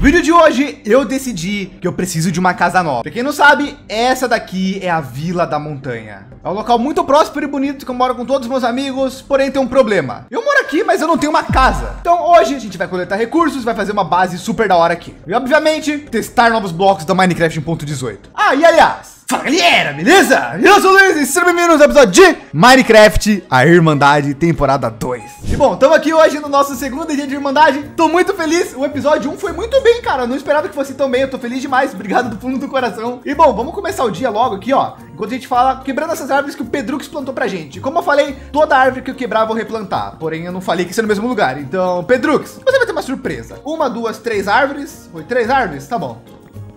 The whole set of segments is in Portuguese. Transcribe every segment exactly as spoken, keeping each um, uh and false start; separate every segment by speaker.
Speaker 1: vídeo de hoje eu decidi que eu preciso de uma casa nova. Pra quem não sabe, essa daqui é a Vila da Montanha. É um local muito próspero e bonito que eu moro com todos os meus amigos, porém tem um problema. Eu moro aqui, mas eu não tenho uma casa. Então hoje a gente vai coletar recursos, vai fazer uma base super da hora aqui. E obviamente, testar novos blocos da Minecraft um ponto dezoito. Ah, e aliás... Fala galera, beleza? Eu sou o Luiz e sejam bem-vindos ao episódio de Minecraft, a Irmandade, temporada dois. E bom, estamos aqui hoje no nosso segundo dia de Irmandade. Tô muito feliz, o episódio um foi muito bem, cara. Eu não esperava que fosse tão bem, eu tô feliz demais. Obrigado do fundo do coração. E bom, vamos começar o dia logo aqui, ó. Enquanto a gente fala, quebrando essas árvores que o Pedrux plantou pra gente. Como eu falei, toda árvore que eu quebrar eu vou replantar. Porém, eu não falei que isso é no mesmo lugar. Então, Pedrux, você vai ter uma surpresa. Uma, duas, três árvores. Foi três árvores? Tá bom.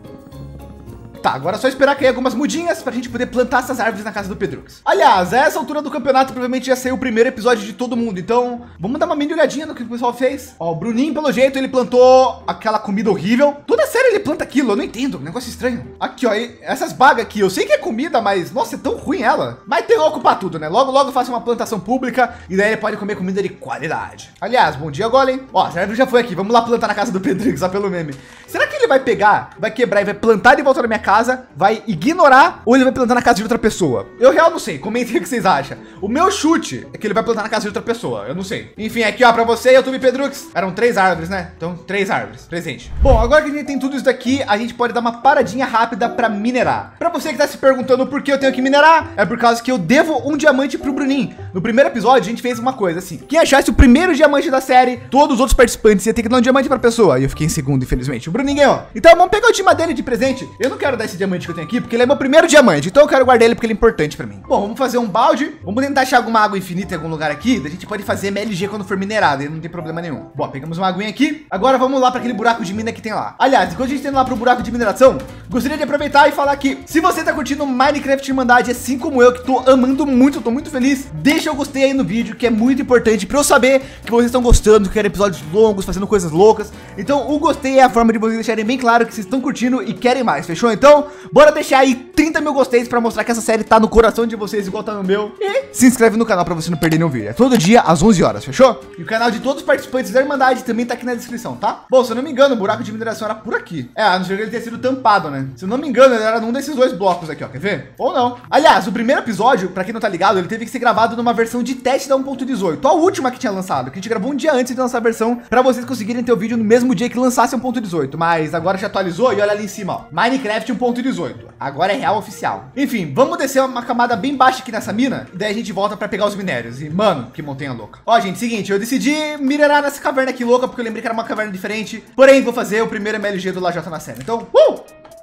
Speaker 1: Tá, agora é só esperar cair algumas mudinhas pra gente poder plantar essas árvores na casa do Pedrux. Aliás, a essa altura do campeonato provavelmente já saiu o primeiro episódio de todo mundo. Então, vamos dar uma mini olhadinha no que o pessoal fez. Ó, o Bruninho, pelo jeito, ele plantou aquela comida horrível. Toda série ele planta aquilo, eu não entendo, um negócio estranho. Aqui, ó, essas bagas aqui, eu sei que é comida, mas, nossa, é tão ruim ela. Mas tem louco pra tudo, né? Logo, logo eu faço uma plantação pública e daí ele pode comer comida de qualidade. Aliás, bom dia, Golem. Ó, essa árvore já foi aqui, vamos lá plantar na casa do Pedrux, só pelo meme. Será que ele vai pegar, vai quebrar e vai plantar de volta na minha casa, vai ignorar ou ele vai plantar na casa de outra pessoa? Eu real não sei, comentem o que vocês acham. O meu chute é que ele vai plantar na casa de outra pessoa, eu não sei. Enfim, aqui ó, pra você, YouTube Pedrux, eram três árvores, né? Então, três árvores, presente. Bom, agora que a gente tem tudo isso daqui, a gente pode dar uma paradinha rápida pra minerar. Pra você que tá se perguntando por que eu tenho que minerar, é por causa que eu devo um diamante pro Bruninho. No primeiro episódio, a gente fez uma coisa assim, quem achasse o primeiro diamante da série, todos os outros participantes iam ter que dar um diamante pra pessoa. E eu fiquei em segundo, infelizmente. O Bruninho ganhou. Então, vamos pegar o time dele de presente. Eu não quero dar esse diamante que eu tenho aqui, porque ele é meu primeiro diamante, então eu quero guardar ele porque ele é importante para mim. Bom, vamos fazer um balde, vamos tentar achar alguma água infinita em algum lugar aqui, daí a gente pode fazer M L G quando for minerado, e não tem problema nenhum. Bom, pegamos uma aguinha aqui, agora vamos lá para aquele buraco de mina que tem lá. Aliás, enquanto a gente tá indo lá pro buraco de mineração, gostaria de aproveitar e falar que se você tá curtindo Minecraft Irmandade, assim como eu, que tô amando muito, tô muito feliz, deixa o gostei aí no vídeo, que é muito importante para eu saber que vocês estão gostando, que querem episódios longos, fazendo coisas loucas. Então o gostei é a forma de vocês deixarem bem claro que vocês estão curtindo e querem mais, fechou? Então, bora deixar aí trinta mil gosteis para mostrar que essa série tá no coração de vocês igual tá no meu. E se inscreve no canal para você não perder nenhum vídeo. É todo dia às onze horas, fechou? E o canal de todos os participantes da Irmandade também tá aqui na descrição, tá? Bom, se eu não me engano, o buraco de mineração era por aqui. É, a não ser que ele tenha sido tampado, né? Se eu não me engano, ele era num desses dois blocos aqui, ó. Quer ver? Ou não. Aliás, o primeiro episódio, para quem não tá ligado, ele teve que ser gravado numa versão de teste da um ponto dezoito. A última que tinha lançado, que a gente gravou um dia antes de lançar a versão, para vocês conseguirem ter o vídeo no mesmo dia que lançasse um ponto dezoito. Mas agora já atualizou e olha ali em cima, ó. Minecraft um ponto dezoito. Agora é real oficial. Enfim, vamos descer uma camada bem baixa aqui nessa mina, e daí a gente volta para pegar os minérios. E, mano, que montanha louca. Ó, gente, seguinte, eu decidi minerar nessa caverna aqui louca, porque eu lembrei que era uma caverna diferente. Porém, vou fazer o primeiro M L G do Lajota na série. Então, uh!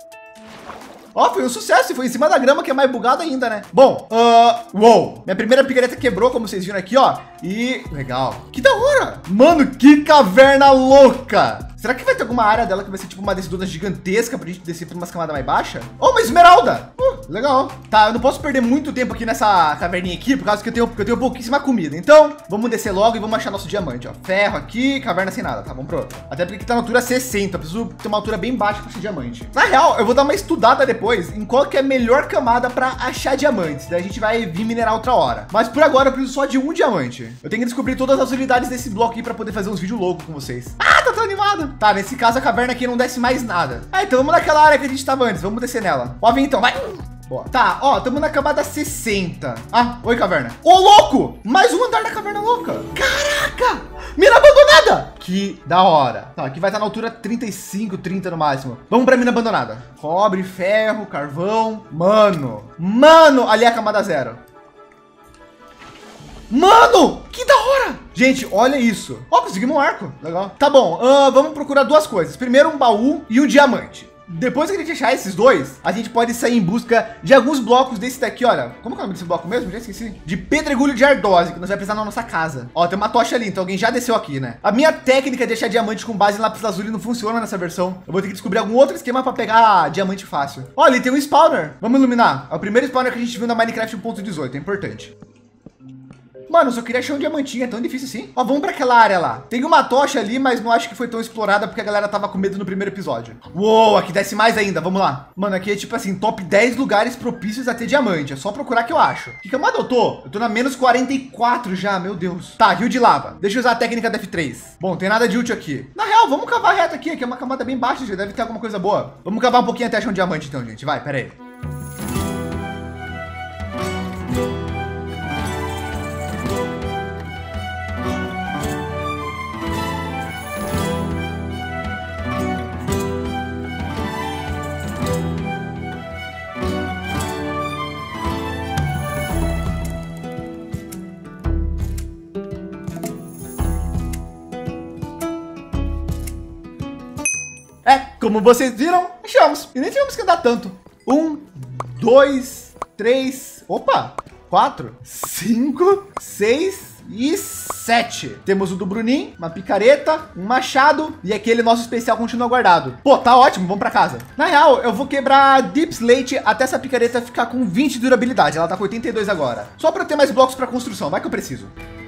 Speaker 1: Ó, foi um sucesso e foi em cima da grama, que é mais bugado ainda, né? Bom, uh, uou, minha primeira picareta quebrou, como vocês viram aqui, ó. E legal, que da hora. Mano, que caverna louca. Será que vai ter alguma área dela que vai ser tipo uma descida gigantesca pra gente descer por umas camadas mais baixas? Oh, uma esmeralda! Uh, legal. Tá, eu não posso perder muito tempo aqui nessa caverninha aqui, por causa que eu tenho, eu tenho pouquíssima comida. Então, vamos descer logo e vamos achar nosso diamante, ó. Ferro aqui, caverna sem nada, tá? Vamos pro outro. Até porque aqui tá na altura sessenta, eu preciso ter uma altura bem baixa pra esse diamante. Na real, eu vou dar uma estudada depois em qual que é a melhor camada pra achar diamantes. Daí a gente vai vir minerar outra hora. Mas por agora eu preciso só de um diamante. Eu tenho que descobrir todas as unidades desse bloco aqui pra poder fazer uns vídeos loucos com vocês. Ah, tá tão animado. Tá, nesse caso a caverna aqui não desce mais nada. Ah, então vamos naquela área que a gente tava antes. Vamos descer nela. Ó, vem então, vai. Boa. Tá, ó, estamos na camada sessenta. Ah, oi, caverna. Ô, louco! Mais um andar da caverna louca. Caraca! Mina abandonada! Que da hora. Tá, aqui vai estar na altura trinta e cinco, trinta no máximo. Vamos pra mina abandonada. Cobre, ferro, carvão. Mano, mano, ali é a camada zero. Mano, que da hora! Gente, olha isso. Ó, conseguimos um arco. Legal. Tá bom, uh, vamos procurar duas coisas. Primeiro um baú e um diamante. Depois que a gente achar esses dois, a gente pode sair em busca de alguns blocos desse daqui, olha. Como que é o nome desse bloco mesmo? Já esqueci. De pedregulho de ardose, que nós vamos precisar na nossa casa. Ó, tem uma tocha ali, então alguém já desceu aqui, né? A minha técnica de achar diamante com base em lápis lazuli não funciona nessa versão. Eu vou ter que descobrir algum outro esquema para pegar diamante fácil. Olha, ali tem um spawner. Vamos iluminar. É o primeiro spawner que a gente viu na Minecraft um ponto dezoito, é importante. Mano, eu só queria achar um diamantinho, é tão difícil assim. Ó, vamos para aquela área lá. Tem uma tocha ali, mas não acho que foi tão explorada porque a galera tava com medo no primeiro episódio. Uou, aqui desce mais ainda, vamos lá. Mano, aqui é tipo assim, top dez lugares propícios a ter diamante. É só procurar que eu acho. Que camada eu tô? Eu tô na menos quarenta e quatro já, meu Deus. Tá, rio de lava. Deixa eu usar a técnica da F três. Bom, tem nada de útil aqui. Na real, vamos cavar reto aqui, aqui é uma camada bem baixa, já deve ter alguma coisa boa. Vamos cavar um pouquinho até achar um diamante então, gente. Vai, pera aí. É, como vocês viram, achamos. E nem tivemos que andar tanto. Um, dois, três, opa, quatro, cinco, seis e sete. Temos o do Bruninho, uma picareta, um machado e aquele nosso especial continua guardado. Pô, tá ótimo, vamos para casa. Na real, eu vou quebrar Deep Slate até essa picareta ficar com vinte de durabilidade. Ela tá com oitenta e dois agora. Só para ter mais blocos para construção, vai que eu preciso.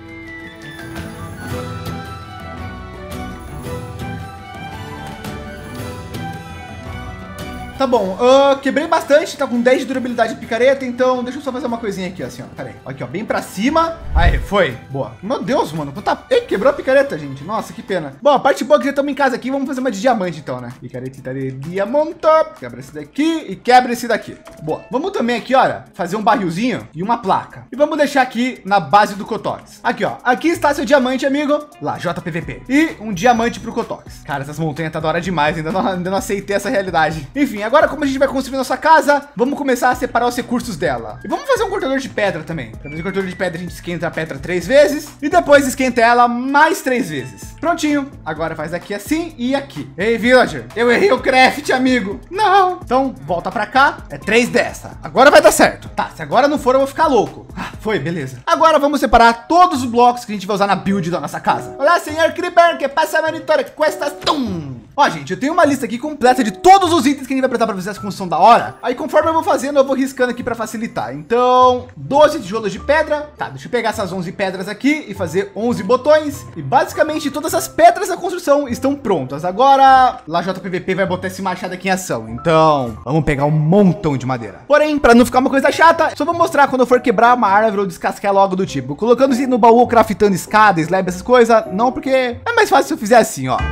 Speaker 1: Tá bom, uh, quebrei bastante, tá com dez de durabilidade de picareta, então deixa eu só fazer uma coisinha aqui, assim, ó, pera aí. Aqui, ó, bem pra cima. Aí, foi, boa. Meu Deus, mano, tá... Ei, quebrou a picareta, gente, nossa, que pena. Bom, a parte boa é que já estamos em casa aqui, vamos fazer uma de diamante, então, né? Picaretita de diamante, quebra esse daqui e quebra esse daqui. Boa, vamos também aqui, olha, fazer um barrilzinho e uma placa. E vamos deixar aqui na base do Cotox. Aqui, ó, aqui está seu diamante, amigo. Lá, J P V P. E um diamante pro Cotox. Cara, essas montanhas tá da hora demais, ainda não, ainda não aceitei essa realidade. Enfim, agora como a gente vai construir nossa casa, vamos começar a separar os recursos dela. E vamos fazer um cortador de pedra também. Para fazer cortador de pedra, a gente esquenta a pedra três vezes e depois esquenta ela mais três vezes. Prontinho. Agora faz aqui assim e aqui. Ei, villager, eu errei o craft, amigo. Não. Então, volta para cá. É três dessa. Agora vai dar certo. Tá, se agora não for, eu vou ficar louco. Ah, foi, beleza. Agora vamos separar todos os blocos que a gente vai usar na build da nossa casa. Olá, senhor Creeper, que passa a monitora que cuesta tum. Ó, gente, eu tenho uma lista aqui completa de todos os itens que a gente vai precisar para fazer essa construção da hora. Aí, conforme eu vou fazendo, eu vou riscando aqui para facilitar. Então, doze tijolos de pedra. Tá, deixa eu pegar essas onze pedras aqui e fazer onze botões. E basicamente todas as pedras da construção estão prontas. Agora, lá J P V P vai botar esse machado aqui em ação. Então, vamos pegar um montão de madeira. Porém, para não ficar uma coisa chata, só vou mostrar quando eu for quebrar uma árvore ou descascar logo do tipo. Colocando isso no baú, craftando escada, slab, essas coisas. Não, porque é mais fácil se eu fizer assim, ó.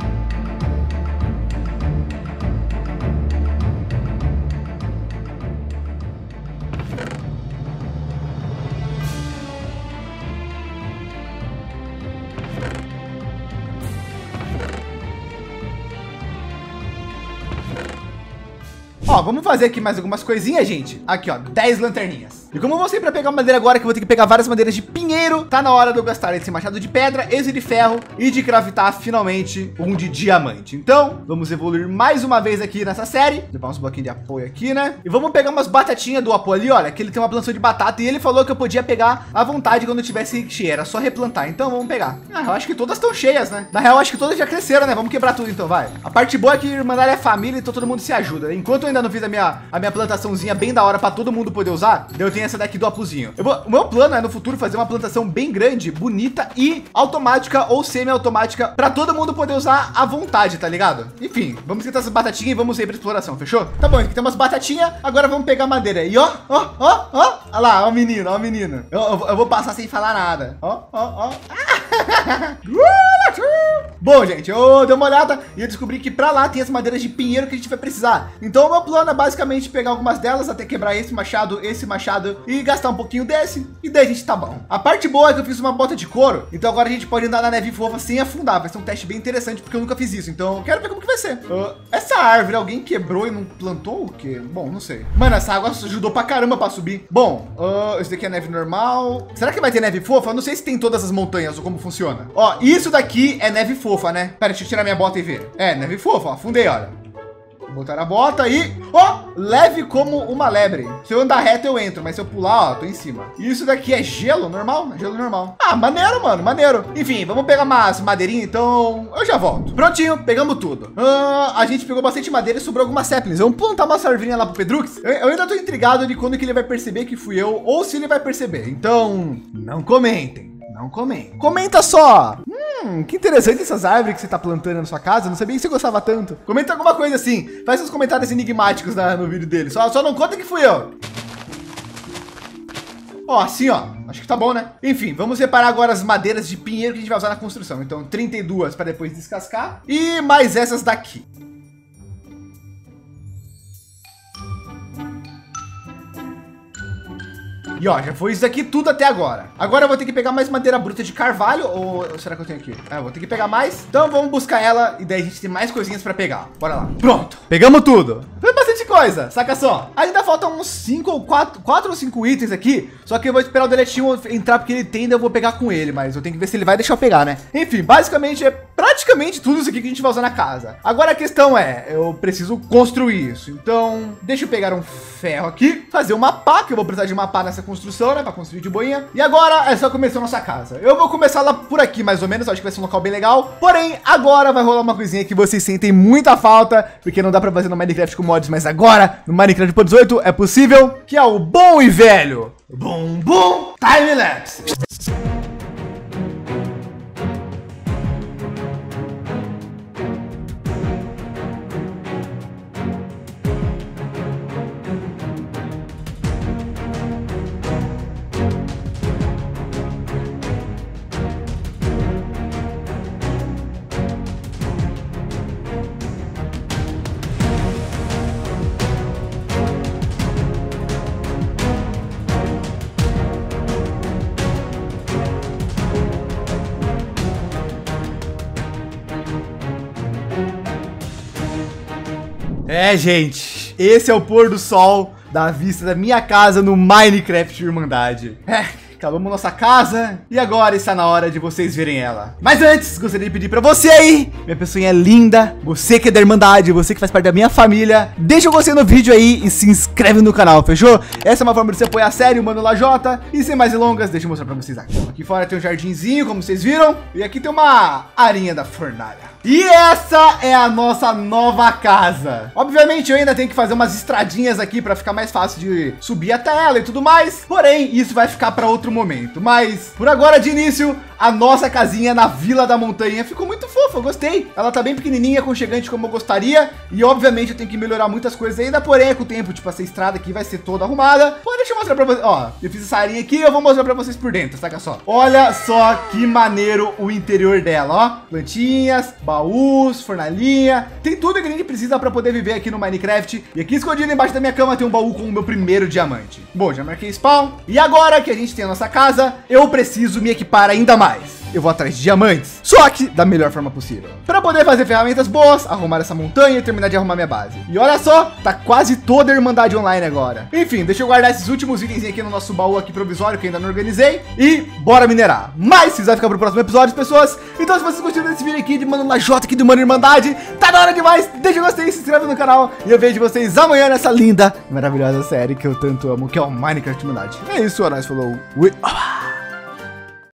Speaker 1: Ó, vamos fazer aqui mais algumas coisinhas, gente. Aqui, ó, dez lanterninhas. E como eu vou sempre pegar madeira agora, que eu vou ter que pegar várias madeiras de pinheiro, tá na hora de eu gastar esse machado de pedra, esse de ferro e de craftar finalmente um de diamante. Então, vamos evoluir mais uma vez aqui nessa série. Levar uns bloquinhos de apoio aqui, né? E vamos pegar umas batatinhas do apoio ali, olha, que ele tem uma plantação de batata e ele falou que eu podia pegar à vontade quando eu tivesse cheia, era só replantar. Então, vamos pegar. Ah, eu acho que todas estão cheias, né? Na real, eu acho que todas já cresceram, né? Vamos quebrar tudo então, vai. A parte boa é que Irmandade é família, então todo mundo se ajuda. Enquanto eu ainda não fiz a minha, a minha plantaçãozinha bem da hora para todo mundo poder usar, eu tenho essa daqui do apuzinho. Eu vou, o meu plano é no futuro fazer uma plantação bem grande, bonita e automática ou semi-automática para todo mundo poder usar à vontade, tá ligado? Enfim, vamos esquentar essas batatinhas e vamos ir para exploração, fechou? Tá bom, aqui tem umas batatinhas, agora vamos pegar madeira. E ó, ó, ó, ó, olha lá, ó o menino, ó o menino. Eu, eu, eu vou passar sem falar nada. Ó, ó, ó. Bom, gente, eu dei uma olhada e eu descobri que para lá tem as madeiras de pinheiro que a gente vai precisar. Então o meu plano é basicamente pegar algumas delas, até quebrar esse machado, esse machado e gastar um pouquinho desse. E daí a gente tá bom. A parte boa é que eu fiz uma bota de couro, então agora a gente pode andar na neve fofa sem afundar. Vai ser um teste bem interessante porque eu nunca fiz isso. Então eu quero ver como que vai ser. Uh, essa árvore alguém quebrou e não plantou o quê? Bom, não sei. Mano, essa água ajudou pra caramba para subir. Bom, uh, esse daqui é neve normal. Será que vai ter neve fofa? Eu não sei se tem todas as montanhas ou como funciona. Ó, isso daqui é neve fofa, né? Pera, deixa eu tirar minha bota e ver. É, neve fofa, ó. Afundei, olha. botar a bota e... Ó, leve como uma lebre. Se eu andar reto, eu entro. Mas se eu pular, ó, tô em cima. Isso daqui é gelo normal? Gelo normal. Ah, maneiro, mano, maneiro. Enfim, vamos pegar umas madeirinhas, então eu já volto. Prontinho, pegamos tudo. Ah, a gente pegou bastante madeira e sobrou algumas saplings. Vamos plantar uma sarvinha lá pro Pedrux. Eu, eu ainda tô intrigado de quando que ele vai perceber que fui eu ou se ele vai perceber. Então, não comentem. Não comenta. Comenta só. Hum, que interessante essas árvores que você tá plantando na sua casa. Eu não sabia que você gostava tanto. Comenta alguma coisa assim. Faz uns comentários enigmáticos na, no vídeo dele. Só, só não conta que fui eu. Ó, assim, ó. Acho que tá bom, né? Enfim, vamos separar agora as madeiras de pinheiro que a gente vai usar na construção. Então, trinta e duas para depois descascar. E mais essas daqui. E ó, já foi isso aqui tudo até agora. Agora eu vou ter que pegar mais madeira bruta de carvalho. Ou será que eu tenho aqui? Ah, eu vou ter que pegar mais. Então vamos buscar ela e daí a gente tem mais coisinhas para pegar. Bora lá. Pronto. Pegamos tudo. Foi bastante coisa, saca só. Ainda faltam uns cinco ou quatro, quatro ou cinco itens aqui. Só que eu vou esperar o Deletinho entrar porque ele tem, eu vou pegar com ele. Mas eu tenho que ver se ele vai deixar eu pegar, né? Enfim, basicamente é praticamente tudo isso aqui que a gente vai usar na casa. Agora a questão é, eu preciso construir isso. Então, deixa eu pegar um ferro aqui, fazer uma pá, que eu vou precisar de uma pá nessa construção, né, para construir de boinha. E agora é só começar a nossa casa. Eu vou começar lá por aqui, mais ou menos, acho que vai ser um local bem legal. Porém, agora vai rolar uma coisinha que vocês sentem muita falta, porque não dá para fazer no Minecraft com mods, mas agora, no Minecraft por dezoito, é possível, que é o bom e velho Bum Bum Time Lapse. É, gente, esse é o pôr do sol da vista da minha casa no Minecraft Irmandade. É, acabamos nossa casa e agora está na hora de vocês verem ela. Mas antes, gostaria de pedir para você aí, minha pessoinha linda, você que é da Irmandade, você que faz parte da minha família, deixa o gostei no vídeo aí e se inscreve no canal, fechou? Essa é uma forma de você apoiar a série, o Mano Lajota. E sem mais delongas, deixa eu mostrar para vocês aqui. Aqui fora tem um jardinzinho, como vocês viram, e aqui tem uma arinha da fornalha. E essa é a nossa nova casa. Obviamente eu ainda tenho que fazer umas estradinhas aqui para ficar mais fácil de subir até ela e tudo mais. Porém, isso vai ficar para outro momento. Mas por agora, de início, a nossa casinha na Vila da Montanha ficou muito fofa, eu gostei. Ela tá bem pequenininha, aconchegante como eu gostaria. E obviamente eu tenho que melhorar muitas coisas ainda, porém com o tempo, tipo, essa estrada aqui vai ser toda arrumada. Pô, deixa eu mostrar para vocês. Ó, eu fiz essa arinha aqui, eu vou mostrar para vocês por dentro, saca só. Olha só que maneiro o interior dela, ó. Plantinhas, baús, fornalhinha, tem tudo que a gente precisa para poder viver aqui no Minecraft. E aqui escondido embaixo da minha cama tem um baú com o meu primeiro diamante. Bom, já marquei spawn. E agora que a gente tem a nossa casa, eu preciso me equipar ainda mais. Eu vou atrás de diamantes, só que da melhor forma possível, para poder fazer ferramentas boas, arrumar essa montanha e terminar de arrumar minha base. E olha só, tá quase toda a Irmandade online agora. Enfim, deixa eu guardar esses últimos itens aqui no nosso baú aqui provisório que ainda não organizei e bora minerar. Mas se vai ficar pro próximo episódio, pessoas. Então se vocês gostaram desse vídeo aqui de Mano Lajota, aqui do Mano Irmandade, tá na hora demais. Deixa o gostei, se inscreve no canal e eu vejo vocês amanhã nessa linda, maravilhosa série que eu tanto amo, que é o Minecraft Irmandade. É isso, nós falou. Ui.